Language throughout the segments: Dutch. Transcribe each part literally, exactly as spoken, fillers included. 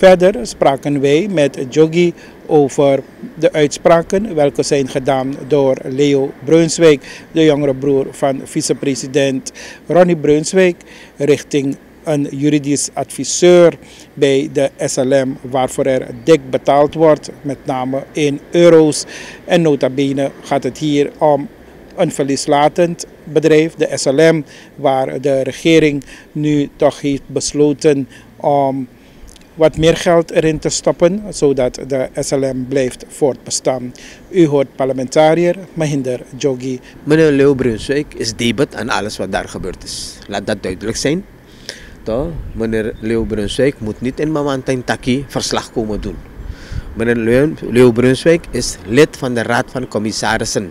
Verder spraken wij met Jogi over de uitspraken welke zijn gedaan door Leo Brunswijk, de jongere broer van vicepresident Ronnie Brunswijk, richting een juridisch adviseur bij de S L M waarvoor er dik betaald wordt, met name in euro's. En nota bene gaat het hier om een verlieslatend bedrijf, de S L M, waar de regering nu toch heeft besloten om wat meer geld erin te stoppen, zodat de S L M blijft voortbestaan. U hoort parlementariër Mahinder Jogi. Meneer Leo Brunswijk is debet aan alles wat daar gebeurd is. Laat dat duidelijk zijn. Toch? Meneer Leo Brunswijk moet niet in Mamantijn Taki verslag komen doen. Meneer Leo, Leo Brunswijk is lid van de Raad van Commissarissen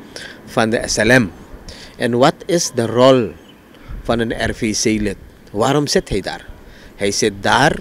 van de S L M. En wat is de rol van een R V C-lid? Waarom zit hij daar? Hij zit daar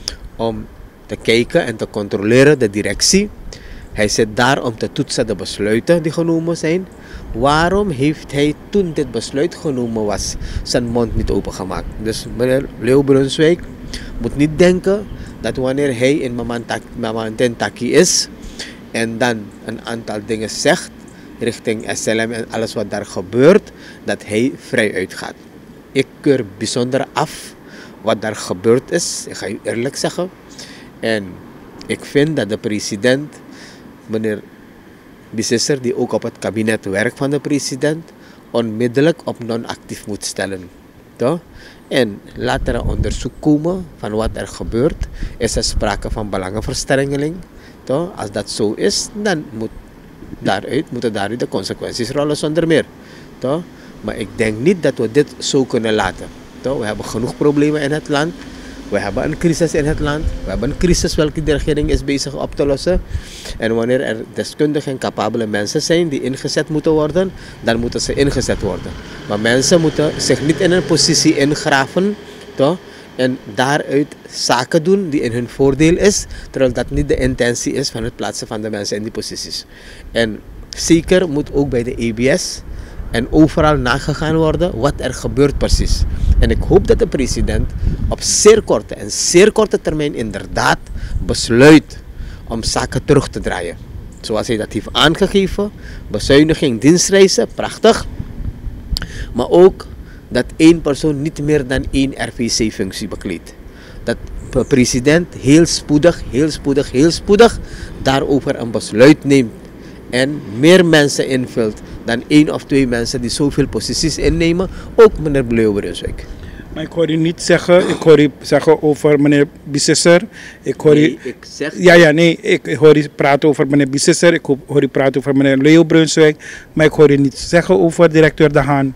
om te kijken en te controleren de directie. Hij zit daar om te toetsen de besluiten die genomen zijn. Waarom heeft hij toen dit besluit genomen was zijn mond niet opengemaakt? Dus meneer Leo Brunswijk moet niet denken dat wanneer hij in Mamantijn Taki is en dan een aantal dingen zegt richting S L M en alles wat daar gebeurt, dat hij vrij uitgaat. Ik keur bijzonder af wat daar gebeurd is, ik ga u eerlijk zeggen. En ik vind dat de president, meneer Bissesser, die ook op het kabinet werkt van de president, onmiddellijk op non-actief moet stellen. Toch? En laat er een onderzoek komen van wat er gebeurt. Is er sprake van belangenverstrengeling? Toch? Als dat zo is, dan moet daaruit, moeten daaruit de consequenties rollen zonder meer. Toch? Maar ik denk niet dat we dit zo kunnen laten. Toch? We hebben genoeg problemen in het land. We hebben een crisis in het land. We hebben een crisis welke de regering is bezig op te lossen. En wanneer er deskundige en capabele mensen zijn die ingezet moeten worden, dan moeten ze ingezet worden. Maar mensen moeten zich niet in een positie ingraven, toch? En daaruit zaken doen die in hun voordeel is, terwijl dat niet de intentie is van het plaatsen van de mensen in die posities. En zeker moet ook bij de E B S en overal nagegaan worden wat er gebeurt precies. En ik hoop dat de president op zeer korte en zeer korte termijn inderdaad besluit om zaken terug te draaien. Zoals hij dat heeft aangegeven, bezuiniging dienstreizen, prachtig. Maar ook dat één persoon niet meer dan één R V C-functie bekleedt. Dat de president heel spoedig, heel spoedig, heel spoedig daarover een besluit neemt. En meer mensen invult dan één of twee mensen die zoveel posities innemen. Ook meneer Leo Brunswijk. Maar ik hoor u niet zeggen, ik hoor u zeggen over meneer Bissesser. Ik hoor nee, u, ik zeg... Ja, ja, nee, ik hoor u praten over meneer Bissesser, ik hoor u praten over meneer Leo Brunswijk. Maar ik hoor u niet zeggen over directeur De Haan.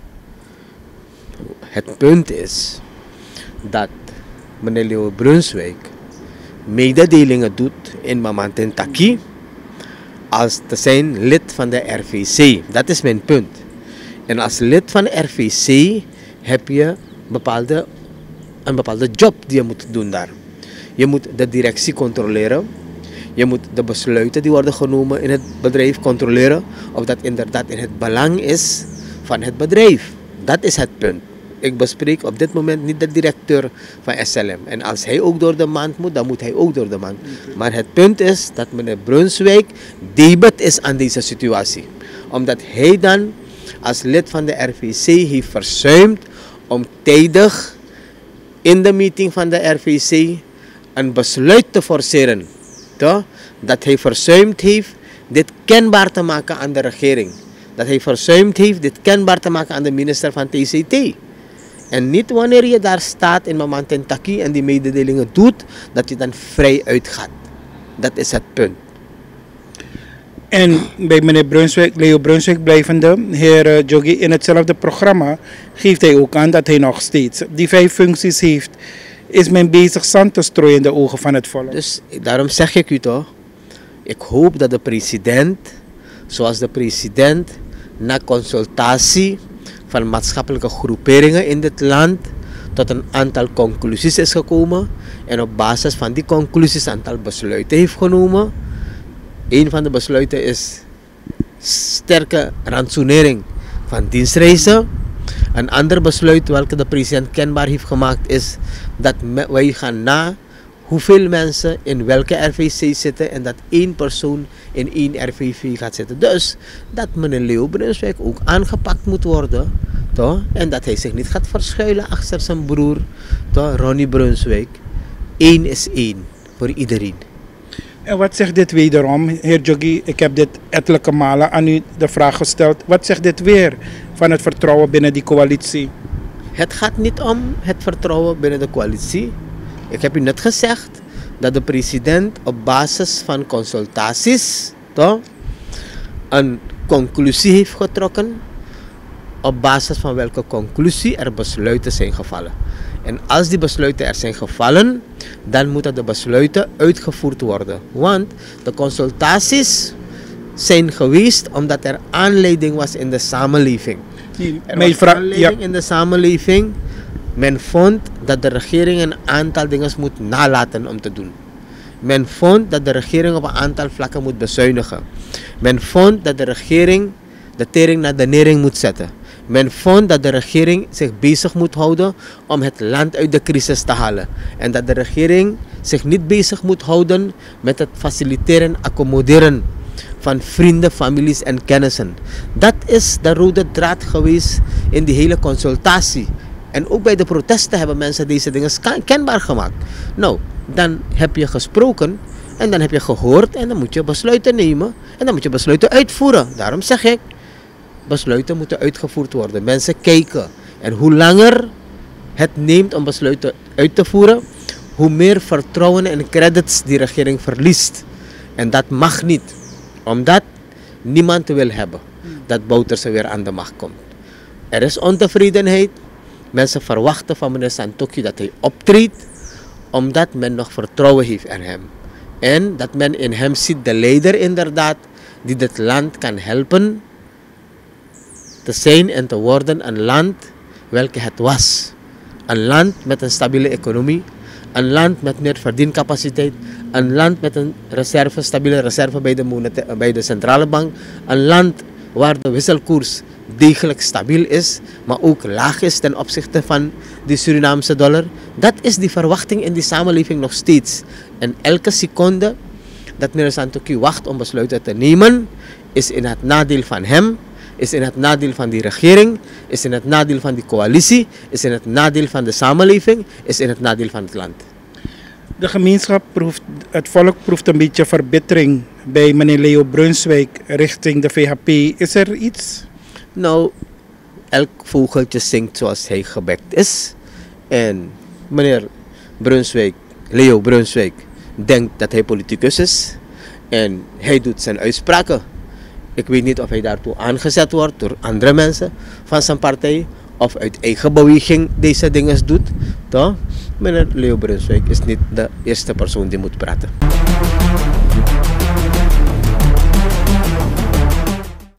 Het punt is dat meneer Leo Brunswijk mededelingen doet in Mamantijn Taki als te zijn lid van de R V C. Dat is mijn punt. En als lid van de R V C heb je bepaalde, een bepaalde job die je moet doen daar. Je moet de directie controleren. Je moet de besluiten die worden genomen in het bedrijf controleren of dat inderdaad in het belang is van het bedrijf. Dat is het punt. Ik bespreek op dit moment niet de directeur van S L M. En als hij ook door de maand moet, dan moet hij ook door de maand. Maar het punt is dat meneer Brunswijk debet is aan deze situatie. Omdat hij dan als lid van de R V C heeft verzuimd om tijdig in de meeting van de R V C een besluit te forceren. Toch? Dat hij verzuimd heeft dit kenbaar te maken aan de regering. Dat hij verzuimd heeft dit kenbaar te maken aan de minister van T C T. En niet wanneer je daar staat in Mamantijn Taki en die mededelingen doet, dat je dan vrij uitgaat. Dat is het punt. En bij meneer Brunswijk, Leo Brunswijk blijvende, heer uh, Jogi, in hetzelfde programma geeft hij ook aan dat hij nog steeds die vijf functies heeft. Is men bezig zand te strooien in de ogen van het volk? Dus daarom zeg ik u toch, ik hoop dat de president, zoals de president, na consultatie van maatschappelijke groeperingen in dit land tot een aantal conclusies is gekomen en op basis van die conclusies een aantal besluiten heeft genomen. Een van de besluiten is sterke rantsoenering van dienstreizen. Een ander besluit welke de president kenbaar heeft gemaakt is dat wij gaan na hoeveel mensen in welke R V C zitten en dat één persoon in één R V V gaat zitten. Dus dat meneer Leo Brunswijk ook aangepakt moet worden. Toch? En dat hij zich niet gaat verschuilen achter zijn broer, toch? Ronnie Brunswijk. Eén is één voor iedereen. En wat zegt dit wederom, heer Joggi? Ik heb dit ettelijke malen aan u de vraag gesteld. Wat zegt dit weer van het vertrouwen binnen die coalitie? Het gaat niet om het vertrouwen binnen de coalitie. Ik heb u net gezegd dat de president op basis van consultaties toch, een conclusie heeft getrokken. Op basis van welke conclusie er besluiten zijn gevallen. En als die besluiten er zijn gevallen, dan moeten de besluiten uitgevoerd worden. Want de consultaties zijn geweest omdat er aanleiding was in de samenleving. Er was aanleiding in de samenleving. Men vond dat de regering een aantal dingen moet nalaten om te doen. Men vond dat de regering op een aantal vlakken moet bezuinigen. Men vond dat de regering de tering naar de nering moet zetten. Men vond dat de regering zich bezig moet houden om het land uit de crisis te halen. En dat de regering zich niet bezig moet houden met het faciliteren en accommoderen van vrienden, families en kennissen. Dat is de rode draad geweest in die hele consultatie. En ook bij de protesten hebben mensen deze dingen kenbaar gemaakt. Nou, dan heb je gesproken en dan heb je gehoord en dan moet je besluiten nemen. En dan moet je besluiten uitvoeren. Daarom zeg ik, besluiten moeten uitgevoerd worden. Mensen kijken. En hoe langer het neemt om besluiten uit te voeren, hoe meer vertrouwen en credits die regering verliest. En dat mag niet. Omdat niemand wil hebben dat Bouterse weer aan de macht komt. Er is ontevredenheid. Mensen verwachten van meneer Santokhi dat hij optreedt, omdat men nog vertrouwen heeft in hem. En dat men in hem ziet de leider inderdaad, die dit land kan helpen te zijn en te worden een land welke het was. Een land met een stabiele economie, een land met meer verdiencapaciteit, een land met een reserve, stabiele reserve bij de, bij de centrale bank, een land waar de wisselkoers degelijk stabiel is, maar ook laag is ten opzichte van de Surinaamse dollar. Dat is die verwachting in die samenleving nog steeds. En elke seconde dat meneer Santokhi wacht om besluiten te nemen, is in het nadeel van hem, is in het nadeel van die regering, is in het nadeel van die coalitie, is in het nadeel van de samenleving, is in het nadeel van het land. De gemeenschap proeft, het volk proeft een beetje verbittering bij meneer Leo Brunswijk richting de V H P. Is er iets? Nou, elk vogeltje zingt zoals hij gebekt is. En meneer Brunswijk, Leo Brunswijk, denkt dat hij politicus is. En hij doet zijn uitspraken. Ik weet niet of hij daartoe aangezet wordt door andere mensen van zijn partij. Of uit eigen beweging deze dingen doet. Toch? Meneer Leo Brunswijk is niet de eerste persoon die moet praten.